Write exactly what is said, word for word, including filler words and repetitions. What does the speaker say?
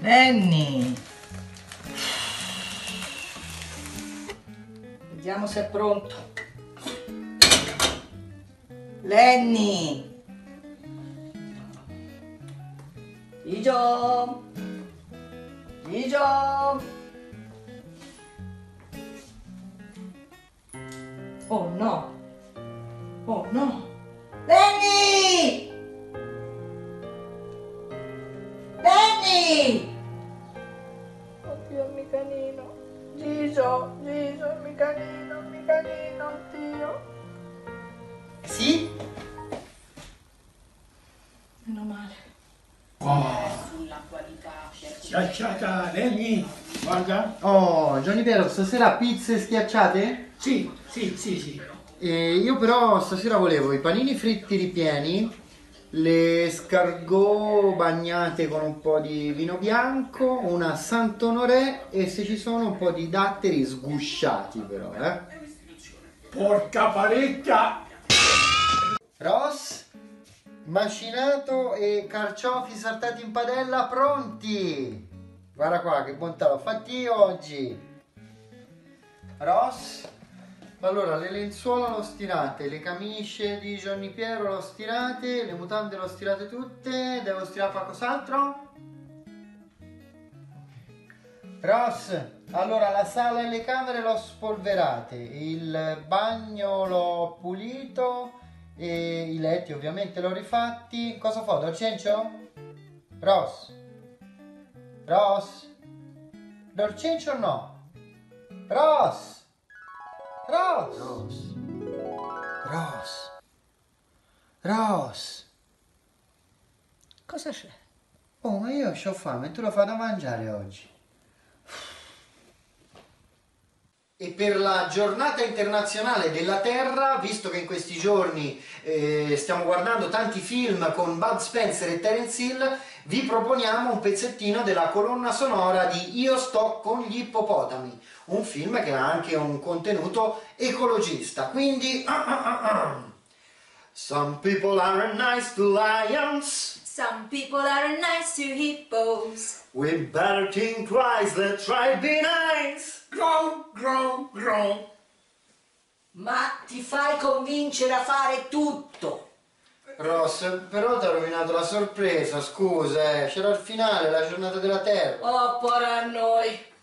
Lenny! Vediamo se è pronto. Lenny! Gigio! Gigio! Oh no! Oh no! Lenny! Lenny! Oddio, il mio canino. Gigio, Gigio, il mio canino, il mio canino, oddio. Sì? Meno male. Oh, schiacciata, Lenny, guarda. Oh, Johnny Piero, stasera pizze schiacciate? Sì, sì, sì, sì. E io però stasera volevo i panini fritti ripieni, le escargot bagnate con un po' di vino bianco, una Sant'Onoré e se ci sono un po' di datteri sgusciati però, eh. Porca parecchia. Ross, macinato e carciofi saltati in padella pronti. Guarda qua che bontà, l'ho fatti io oggi. Ross, allora le lenzuola l'ho stirate, le camicie di Johnny Piero l'ho stirate, le mutande l'ho stirate tutte, devo stirare qualcos'altro? Ross, allora la sala e le camere l'ho spolverate, il bagno l'ho pulito e i letti ovviamente l'ho rifatti. Cosa fa? Do il cencio? Ross? Ross? Do il cencio o no? Ross? Ross? Ross? Ross? Ross? Cosa c'è? Oh, ma io c'ho fame e tu lo fai da mangiare oggi. E per la giornata internazionale della Terra, visto che in questi giorni eh, stiamo guardando tanti film con Bud Spencer e Terence Hill, vi proponiamo un pezzettino della colonna sonora di Io sto con gli ippopotami, un film che ha anche un contenuto ecologista, quindi... Some people are nice to lions. Some people are nice to hippos. We better think twice, let's try to be nice. Grow, grow, grow. Ma ti fai convincere a fare tutto. Ross, però ti ha rovinato la sorpresa, scusa, eh. C'era il finale, la giornata della Terra. Oh, porra a noi.